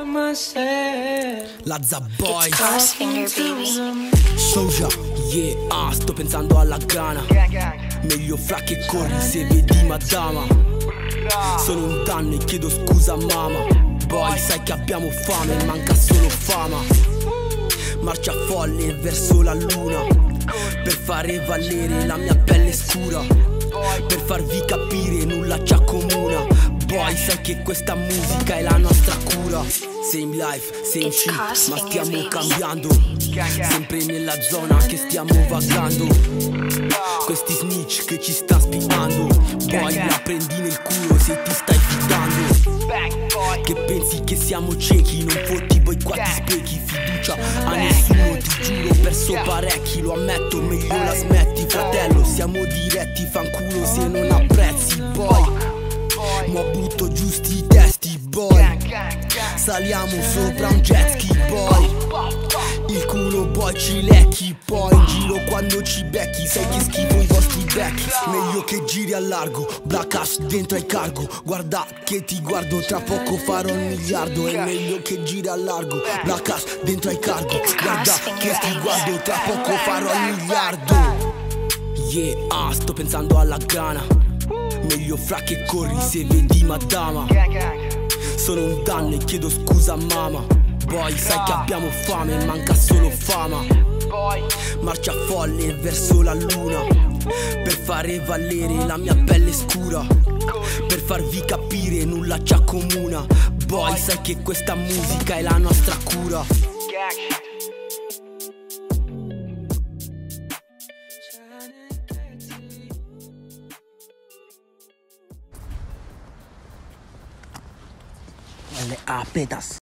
Lazza Boy, Crossfinger, baby. Soja, yeah, sto pensando alla grana. Meglio fra che corri se vedi madama. Sono un danno e chiedo scusa mamma. Boy, sai che abbiamo fame, manca solo fama. Marcia folle verso la luna, per fare valere la mia pelle scura, per farvi capire nulla ci accomuna. Boy, sai che questa musica è la nostra cura. Same life, same shit, ma stiamo cambiando. Sempre nella zona che stiamo vagando. Questi snitch che ci sta spiando. Boy, la prendi nel culo se ti stai fidando. Che pensi che siamo ciechi, non fotti poi qua ti sprechi fiducia a nessuno, ti giuro ho perso parecchi, lo ammetto, meglio la smetti fratello, siamo diretti, fanculo se non apprezzi boy. Ma butto giusti i testi boy, saliamo sopra un jet ski boy, il culo boy ci lecchi poi in giro quando ci becchi, sai che schifo i vostri becchi. Meglio che giri a largo, black ash dentro ai cargo, guarda che ti guardo, tra poco farò il miliardo. È meglio che giri a largo, black ash dentro ai cargo, guarda che ti guardo, tra poco farò il miliardo. Yeah, sto pensando alla grana. Meglio fra che corri se vedi madama. Sono un danno e chiedo scusa mamma. Boy, sai che abbiamo fame, manca solo fama. Marcia folle verso la luna, per fare valere la mia pelle scura, per farvi capire nulla ci accomuna. Boy, sai che questa musica è la nostra cura. LA Petas.